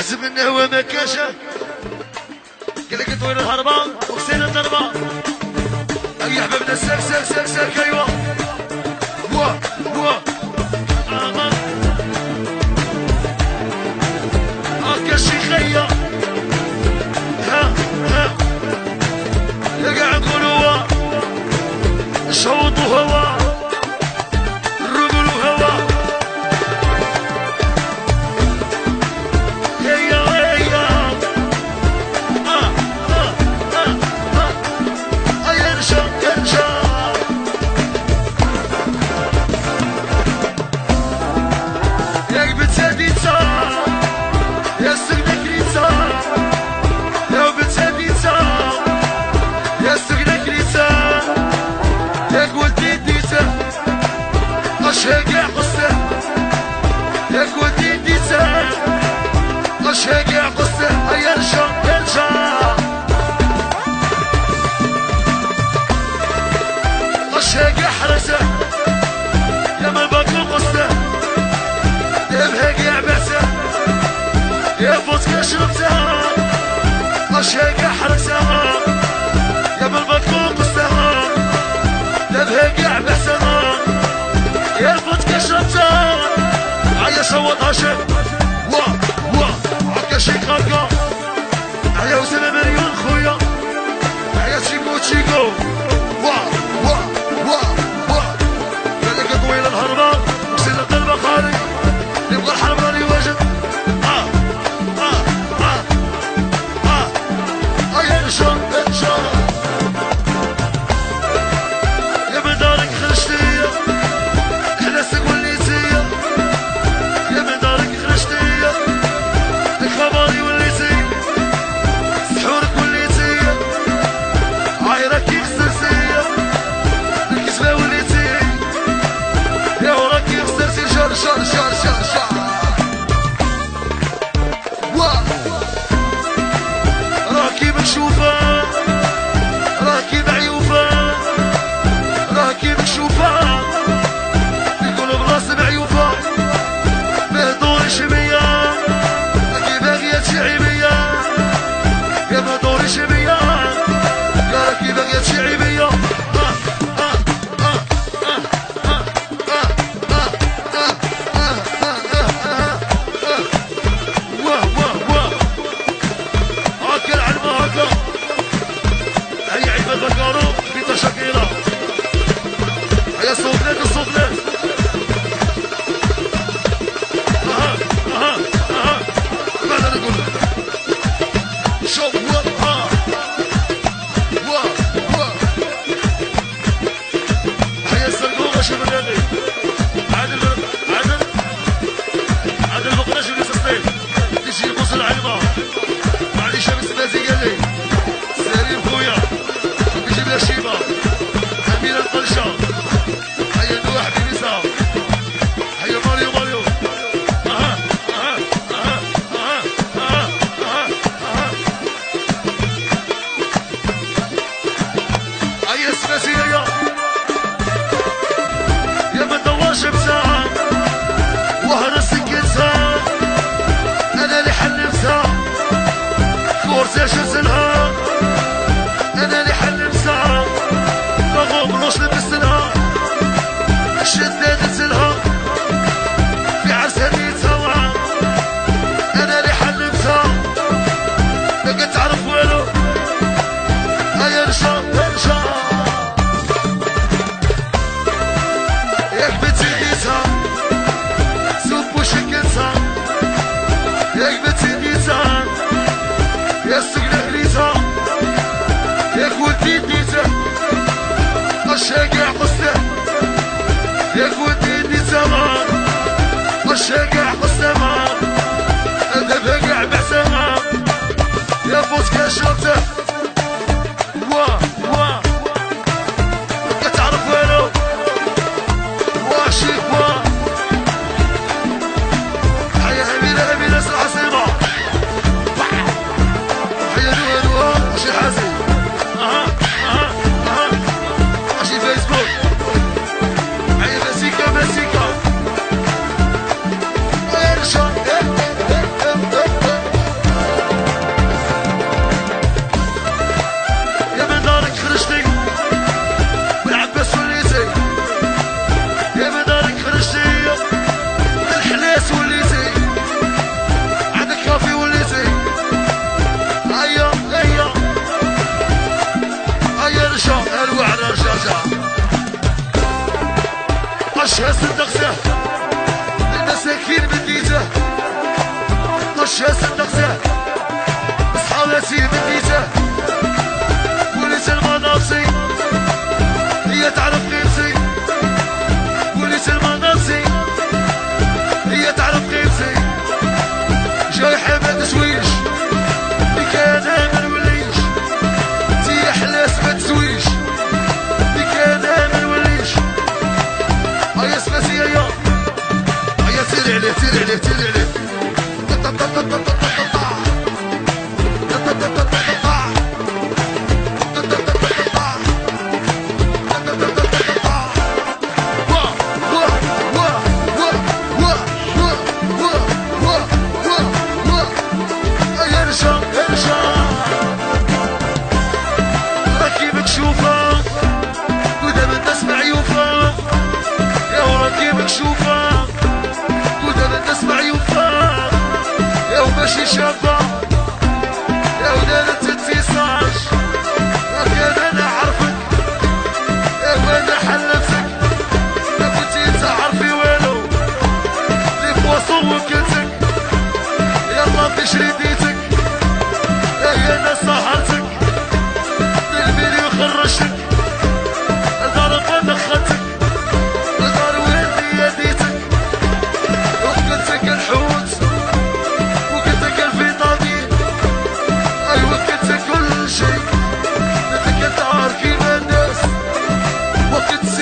حسب انه هو ما كاشا قال لك طويل الهربة وكسينا الضربة اي حبابنا ساك ساك ساك ساك ايوا وا وا هاكا الشيخية ها يا قاع نقول هو الشوط هو الرجل هو شاقع قصة يا كودي ديسا شاقع قصة يرجع شاقع حرسة يا ما باكو قصة يا بهاقع بعسة يا فوتك شربتها شاقع حرسة يا ما باكو قصة يا بهاقع بعسة يا الفوتك شربتها عيا صوت هاشم وا عكا شيك غرقا عيا وسنة مليون خويا عيا تشيكو تشيكو وا قالك طويل الهربان وسنة قلبة خالي يبغى الحرب راني واجد انشر يا من دارك خرجتي حلاسك وليتيا يا من دارك خرجتيا الخباري وليتي سحورك وليتيا عايرك خسرتيا الكسبة وليتي يا وراكي خسرتي شار راكي مكشوفة راكي معيوفة راكي مكشوفة معيوفة مهدورش بيا راكي باغية تشعي بيا يا مهدورش بيا يا راكي باغية تشعي بيا هاكا العلمة هاكا هيا عيبة بكارو بيتا شاكيرا هيا الصوفلات ماذا نقول شو هيا السرقوغة شو بلادي عادل بقرش اللي تسطيل تجي يبص العلمة معليش بس بازي قالي سليم خويا بيجيب لها شيبة أمينة القرشة هيا نوح بنساء هيا ماريو هيا اسماسية يا ما دواش بساعة وهرس الكنسة أنا اللي حلمتها كورسة شزلها أنا اللي حلمتها ما غمروش لبسلها شداد نزلها في عرسها نيتها أنا اللي حلمتها ما كنت تعرف والو هيا رجع ياك بنتي نيتها سوبو شكلتها ياك بنتي نيتها يا السقنا هريتها ياك ودي نيتها الشاقع قصته ياك ودي نيتها الشاقع قصته انا باقع بعسها يا فوتك شربته وا كتعرف والو واشيك هيا أمينة صراحة سيما هيا نوها وشي حازم وشي فيسبوك هيا مسيكا طشها صدقته المساكين بديته طشها صدقته اصحاباتي بديته وليت المناصي هي تعرف قيمتي وليت المناصي هي تعرف قيمتي جايحة ما تسويش بكانا ما نوليش تي حلاس ما تسويش بكانا ما نوليش هيا سماسي هيا هيا سيري عليه سيري عليه سيري عليه مكشوفة ودابا الناس معيوفة يا وماشي شابة يا ودابا تتفيصاش كان انا عارفك يا وانا حلفتك ما كنتي تعرفي والو لي بواصون وكلتك يلا بشري ديتك يا انا سهرتك بالفيديو خرجتك ضرب ودخلتك وقت